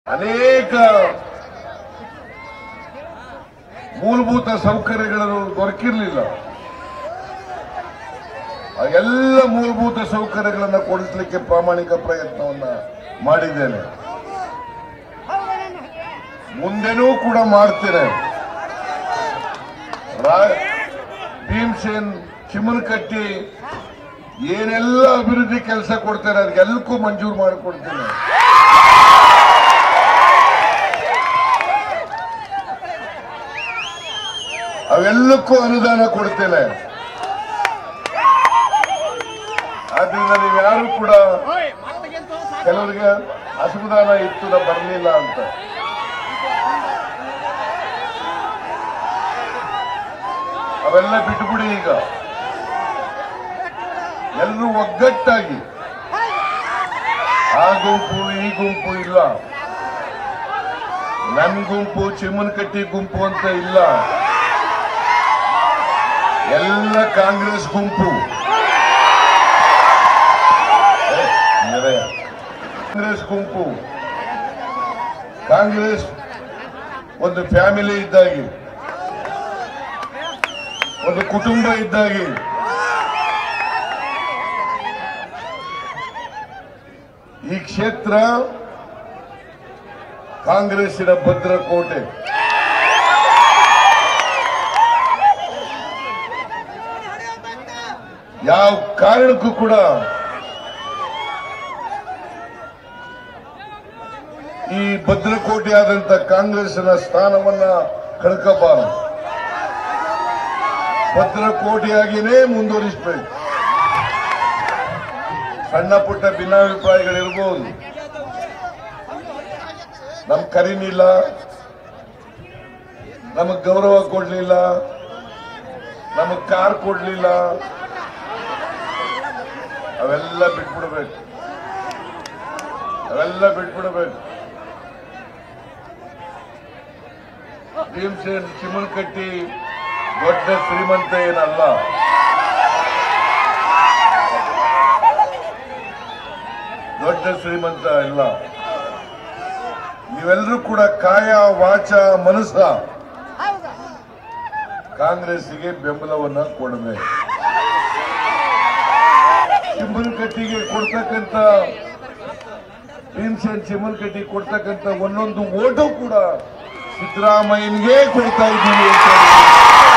ಅನೇಕ ಮೂಲಭೂತ ಸೌಕರ್ಯಗಳು ದೊರಕಿರಲಿಲ್ಲ. ಆ ಎಲ್ಲ ಮೂಲಭೂತ ಸೌಕರ್ಯಗಳನ್ನು ಕೊಡಿಸಲಿಕ್ಕೆ ಪ್ರಾಮಾಣಿಕ ಪ್ರಯತ್ನವನ್ನ ಮಾಡಿದ್ದೇನೆ. ಮುಂದೆನೂ ಕೂಡ ಮಾಡ್ತೇನೆ. ಭೀಮಸೇನ್ ಚಿಮ್ಮನಕಟ್ಟಿ ಏನೆಲ್ಲ ಅಭಿವೃದ್ಧಿ ಕೆಲಸ ಕೊಡ್ತಾರೆ ಅದಕ್ಕೆಲ್ಲಕ್ಕೂ ಮಂಜೂರು ಮಾಡಿಕೊಡ್ತೇನೆ. ಅವೆಲ್ಲಕ್ಕೂ ಅನುದಾನ ಕೊಡ್ತೇನೆ. ಆದ್ರಿಂದ ನೀವು ಯಾರು ಕೂಡ ಕೆಲವರಿಗೆ ಅಸಮಾಧಾನ ಇತ್ತು ಬರಲಿಲ್ಲ ಅಂತ, ಅವೆಲ್ಲ ಬಿಟ್ಟುಬಿಡಿ. ಈಗ ಎಲ್ಲರೂ ಒಗ್ಗಟ್ಟಾಗಿ, ಆ ಗುಂಪು ಈ ಗುಂಪು ಇಲ್ಲ, ನನ್ನ ಗುಂಪು ಚಿಮ್ಮನಕಟ್ಟಿ ಗುಂಪು ಅಂತ ಇಲ್ಲ, ಎಲ್ಲ ಕಾಂಗ್ರೆಸ್ ಗುಂಪು. ಕಾಂಗ್ರೆಸ್ ಗುಂಪು, ಕಾಂಗ್ರೆಸ್ ಒಂದು ಫ್ಯಾಮಿಲಿ ಇದ್ದಾಗಿ, ಒಂದು ಕುಟುಂಬ ಇದ್ದಾಗಿ. ಈ ಕ್ಷೇತ್ರ ಕಾಂಗ್ರೆಸ್ಸಿನ ಭದ್ರಕೋಟೆ. ಯಾವ ಕಾರಣಕ್ಕೂ ಕೂಡ ಈ ಭದ್ರಕೋಟೆಯಾದಂಥ ಕಾಂಗ್ರೆಸ್ನ ಸ್ಥಾನವನ್ನ ಕಳ್ಕಬಾರದು. ಭದ್ರಕೋಟೆಯಾಗಿಯೇ ಮುಂದುವರಿಸಬೇಕು. ಸಣ್ಣ ಪುಟ್ಟ ಭಿನ್ನಾಭಿಪ್ರಾಯಗಳಿರ್ಬೋದು, ನಮ್ ಕರೀನಿಲ್ಲ, ನಮಗ್ ಗೌರವ ಕೊಡ್ಲಿಲ್ಲ, ನಮಗ್ ಕಾರ್ ಕೊಡ್ಲಿಲ್ಲ, ಅವೆಲ್ಲ ಬಿಟ್ಬಿಡ್ಬೇಕು. ಅವೆಲ್ಲ ಬಿಟ್ಬಿಡ್ಬೇಕು. ಭೀಮಸೇನ್ ಚಿಮ್ಮನಕಟ್ಟಿ ದೊಡ್ಡ ಶ್ರೀಮಂತ ಏನಲ್ಲ. ದೊಡ್ಡ ಶ್ರೀಮಂತ ಇಲ್ಲ. ನೀವೆಲ್ಲರೂ ಕೂಡ ಕಾಯ ವಾಚ ಮನಸ್ಸ ಕಾಂಗ್ರೆಸ್ಸಿಗೆ ಬೆಂಬಲವನ್ನ ಕೊಡಬೇಕು. ಚಿಮ್ಮನಕಟ್ಟಿಗೆ ಕೊಡ್ತಕ್ಕಂಥ, ಭೀಮಸೇನ್ ಚಿಮ್ಮನಕಟ್ಟಿ ಕೊಡ್ತಕ್ಕಂಥ ಒಂದೊಂದು ಓಟು ಕೂಡ ಸಿದ್ದರಾಮಯ್ಯನಿಗೆ ಕೊಡ್ತಾ ಇದ್ದೀವಿ ಅಂತ